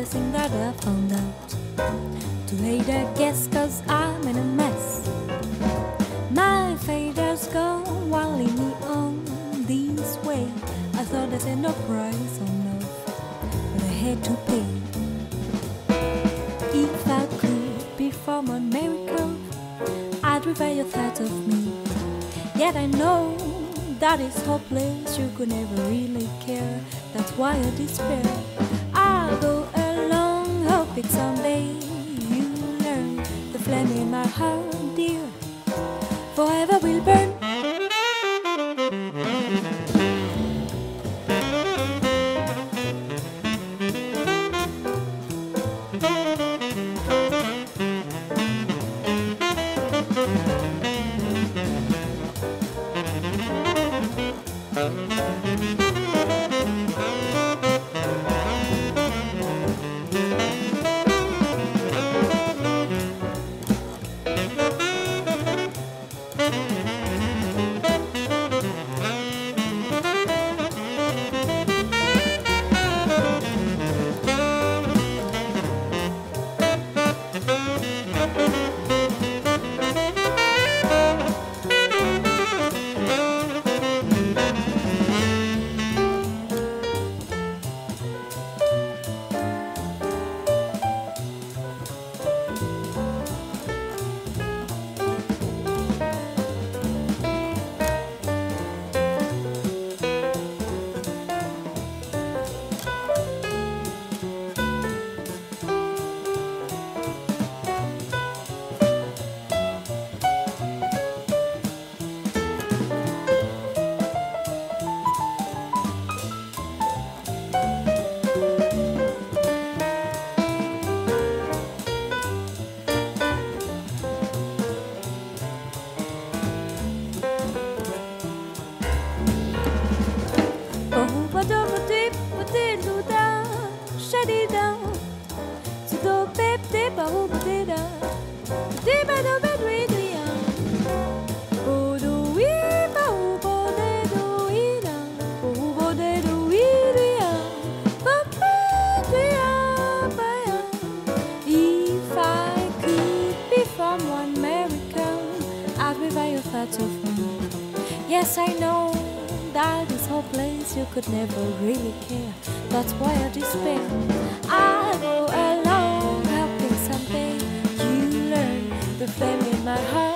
everything that I found out. To hate I guess cause I'm in a mess. My fate has gone while leading me on this way. I thought I said no price on love, but I had to pay. If I could perform a miracle, I'd reveal your thought of me. Yet I know that is hopeless, you could never really care. That's why I despair. I'll go along, hoping someday you learn. The flame in my heart, dear, forever will burn. If I could perform one miracle, I'd revive your thoughts of me. Yes, I know that is hopeless, you could never really care. That's why I despair. I go along, hoping someday you learn the flame in my heart.